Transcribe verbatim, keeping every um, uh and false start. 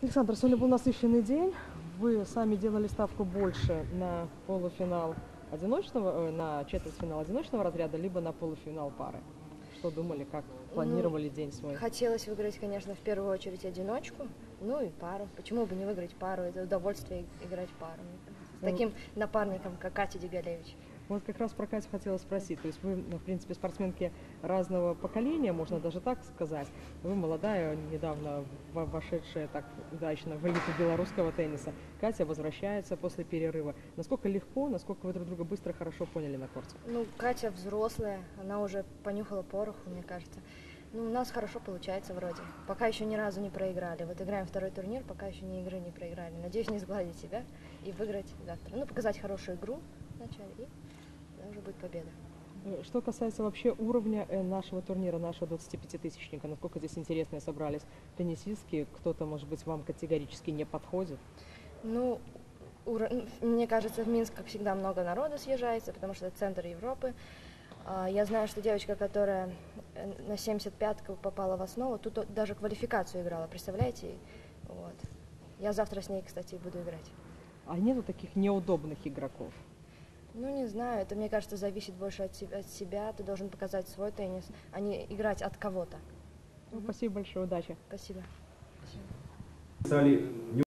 Александр, сегодня был насыщенный день. Вы сами делали ставку больше на полуфинал одиночного, э, на четвертьфинал одиночного разряда, либо на полуфинал пары. Что думали, как планировали Ну, день свой? хотелось выиграть, конечно, в первую очередь одиночку, ну и пару. Почему бы не выиграть пару? Это удовольствие играть пару. С Ну, таким напарником, как Катя Дегалевич. Вот как раз про Катю хотела спросить. То есть вы, ну, в принципе, спортсменки разного поколения, можно даже так сказать. Вы молодая, недавно во- вошедшая так удачно в элиту белорусского тенниса. Катя возвращается после перерыва. Насколько легко, насколько вы друг друга быстро, хорошо поняли на корте? Ну, Катя взрослая, она уже понюхала пороху, мне кажется. Ну, у нас хорошо получается вроде. Пока еще ни разу не проиграли. Вот играем второй турнир, пока еще ни игры не проиграли. Надеюсь, не сгладить себя и выиграть завтра. Ну, показать хорошую игру вначале, и тогда уже будет победа. Э, Что касается вообще уровня э, нашего турнира, нашего двадцатипятитысячника, насколько здесь интересные собрались теннисистки, кто-то, может быть, вам категорически не подходит? Ну, уро- ну, мне кажется, в Минск, как всегда, много народу съезжается, потому что это центр Европы. А, Я знаю, что девочка, которая э, на семьдесят пятку попала в основу, тут о- даже квалификацию играла, представляете? Вот. Я завтра с ней, кстати, буду играть. А нету таких неудобных игроков? Ну, не знаю, это, мне кажется, зависит больше от себя, от себя. Ты должен показать свой теннис, а не играть от кого-то. Ну, спасибо большое, удачи. Спасибо. Стали